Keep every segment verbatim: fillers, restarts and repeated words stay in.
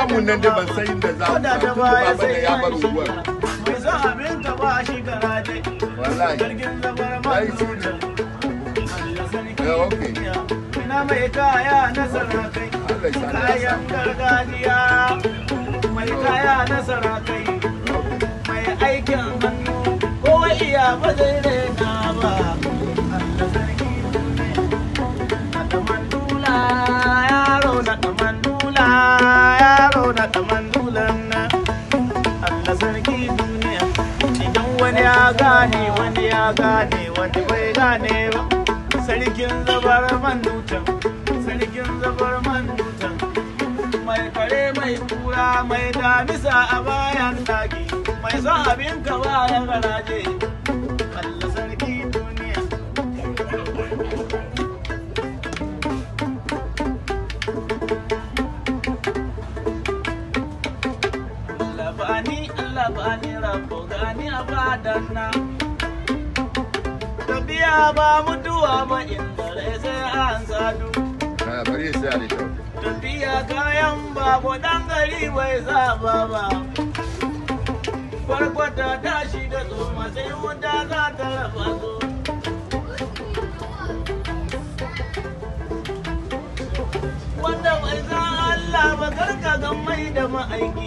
unguwan mun nan da ban san inda za mu ta baba da ya bar unguwar. Mai sa abin ka ba shi garaje. Wallahi. Sarkin zabar manuta. Eh okay. Ina mai kaya na sarakai. Kayan gargajiya. Mai kaya na sarakai. Mai aikin hannu. Kowa iya ba zai rena ba. Allah sarki ne. Na mandula yaro na mandula yaro na mandulan na. Allah sarki duniya. Idan wani ya gane wani ya gane wani bai gane ba. Sarkin zabar mandutan. Sarkin zabar mandutan. Mai kare mai kura mai damisa a bayan daki. Mai son abin ka bayan garaje. Allah sarki duniya. Allah bani Allah bani rabo gani a badanna. Tafiya ba mutuwa ba inda rai sai an sadu. Ah bari sai a rito. Tafiya kayan babu dan gari bai saba ba. Farkwata tashi da tsoma sai wuta za ta raba su. Wanda bai san Allah ba karka ga mai da ma'aiki.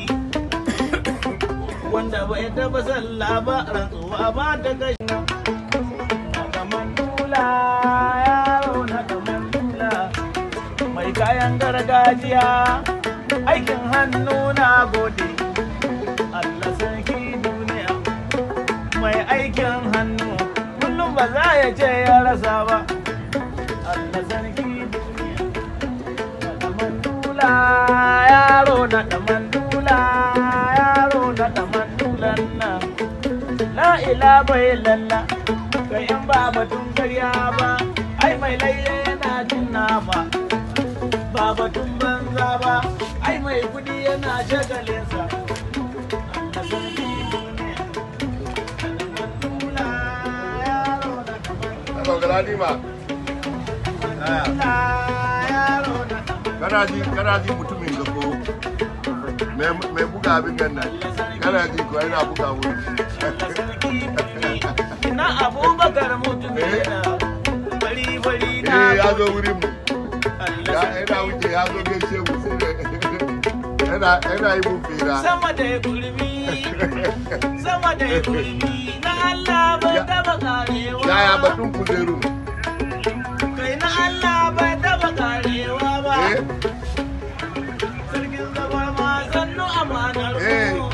Wanda bai taba sallah ba rantsuwa ba ta gashi. Na mandula yaro na mandula mai kayan gargajiya aikin hannu na gode. Allah sarki duniya mai aikin hannu kullum ba za ya ce ya rasa ba. Allah sarki duniya da mandula yaro na da mandula yaro na da mandulan na. La ila bai lalla ga in ba batun karya ba ai mai laile yana jin nama. Ba batun banza ba ai mai kudi yana shagalinsa. Kana ji kana ji mutumin da ko mai buga abin nan kana ji ko yana buga wuri. Na Abubakar mutumin na bari bari na. Eh ya zo wurin mu. Ya yana wuce ya zo gaishe mu sai yana yana yi mun fira. Sama da gurbi sama da gurbi na Allah bai taba karewa. Yaya batun kujeru. Kai na Allah bai taba karewa ba. Sarkin zaba ma sannu amanar mu.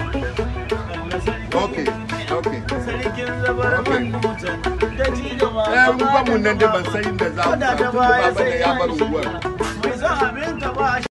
Okay, okay. Sarkin zabar mandutan da ci gaba. Eh unguwan mun nan da ban san inda za mu ta baba da ya bar unguwar. Mai sa abin ka ba